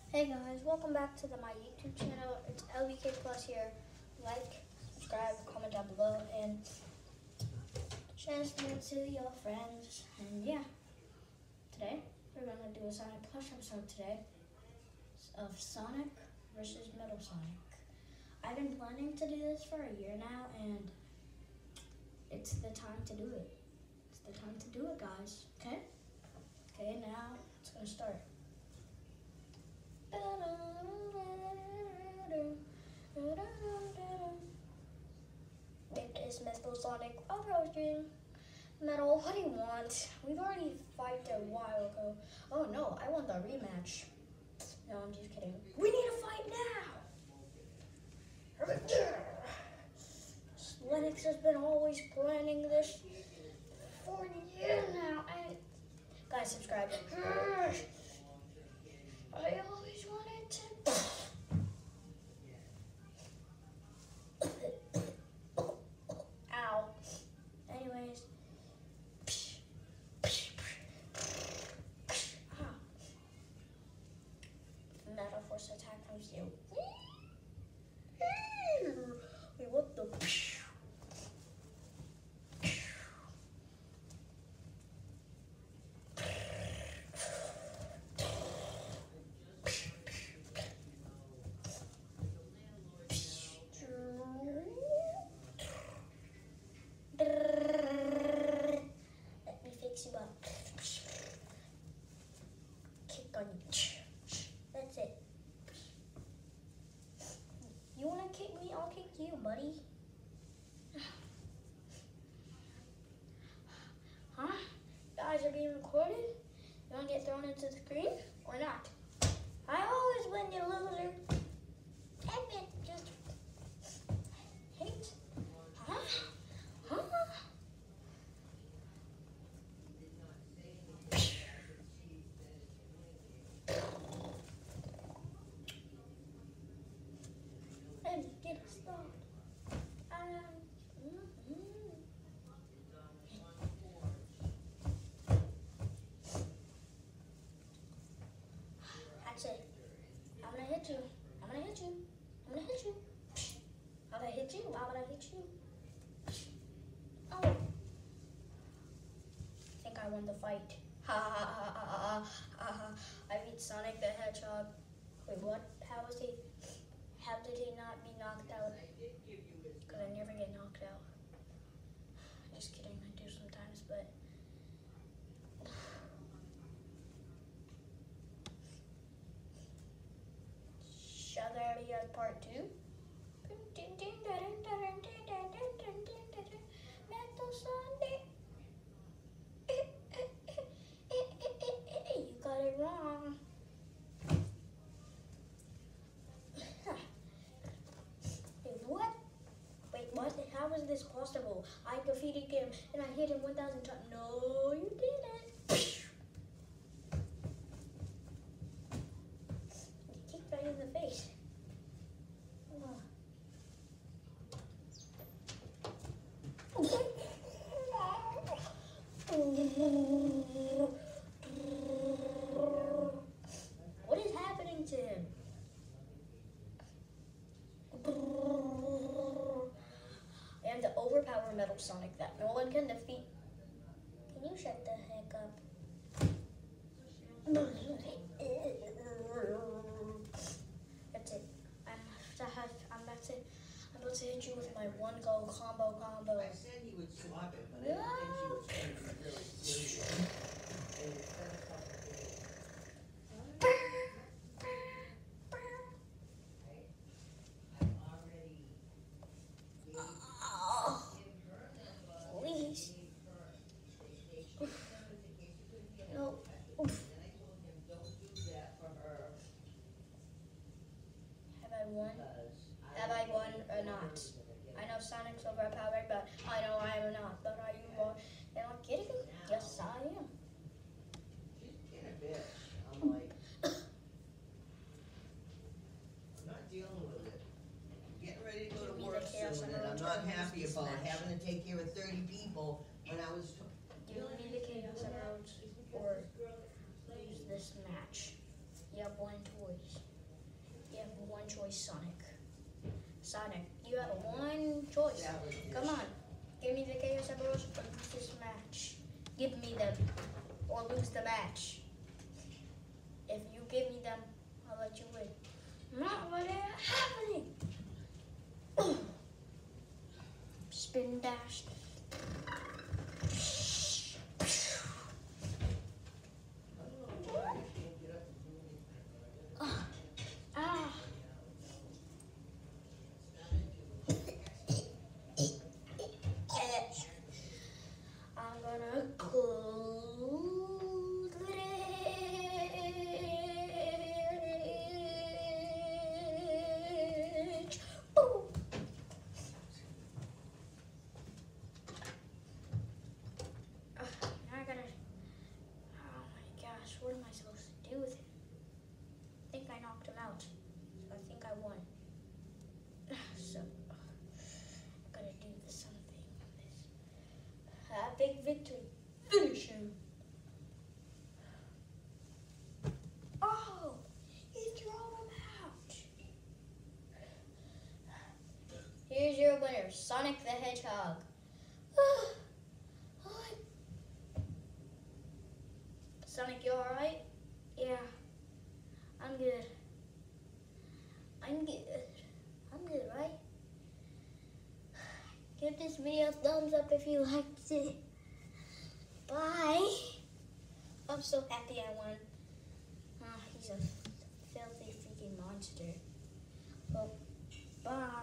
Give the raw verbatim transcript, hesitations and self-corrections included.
Hey guys, welcome back to the, my YouTube channel. It's L B K Plus here. Like, subscribe, comment down below, and share this video to your friends. And yeah, today we're gonna do a Sonic Plush episode today of Sonic versus Metal Sonic. I've been planning to do this for a year now, and it's the time to do it. It's the time to do it, guys. Okay? Okay, now it's gonna start. It is Metal Sonic approaching. Metal, what do you want? We've already fought a while ago. Oh no, I want the rematch. No, I'm just kidding. We need to fight now! Lennox has been always planning this for years now. And guys, subscribe. I always wanted to. Ow. Anyways. Metal Force attack from you. Wait, what the? Let me fix you up. Kick on you. That's it. You wanna kick me? I'll kick you, buddy. Huh? Guys are being recorded? You wanna get thrown into the screen or not? I always win, you loser. Admit, just hate. Huh? Huh? And get started. Um, mm-hmm. That's it. I'm gonna hit you. I'm gonna hit you. I'm gonna hit you. I'm gonna hit you. Why would I hit you? Oh. I think I won the fight. Ha ha ha ha ha ha ha. I beat Sonic the Hedgehog. Wait, what? How was he? How did he not be knocked out? Because I never get knocked out. Just kidding, I do sometimes, but. Shagaria Part two. Metal Sonic. You got it wrong. Wait, what? Wait, what? How is this possible? I defeated him and I hit him one thousand times. No, you didn't. You kicked right in the face. What is happening to him? I am the overpowered Metal Sonic that no one can defeat. Can you shut the heck up? That's it. I'm I'm about to I'm about to hit you with my one go combo combo. I said he would swap it, but I didn't think she was going to be really serious. And it's been a couple of days. I've already Oh, please. No. Oof. And I told him, don't do that for her. Have I won? Because Have I won or not? I know Sonic's overpowered, but I know I am not. But are you more? Am I kidding? Yes, I am. she's being a bitch. I'm like, I'm not dealing with it. I'm getting ready to go Give to me work the Chaos soon, and I'm Emerald not to happy lose this about match. having to take care of thirty people when I was. Give me the Chaos Emeralds or lose this match. Yep, one toys. choice, Sonic. Sonic, you have one choice. That was Come on, give me the Chaos Emeralds or lose this match. Give me them or lose the match. If you give me them, I'll let you win. Not what is happening. Spin dash. I don't know why you can't get up and do anything. Ah. I'm gonna close it. Ooh. Ugh, now I gotta. Oh my gosh, what am I supposed to do with him? I think I knocked him out, so I think I won. So, I gotta do something with this. A big victory. Finish him. Oh, he threw him out. Here's your winner, Sonic the Hedgehog. Sonic, you alright? Yeah, I'm good. I'm good. I'm good, right? Give this video a thumbs up if you liked it. Bye. I'm so happy I won. Oh, he's a filthy freaking monster. Well, bye.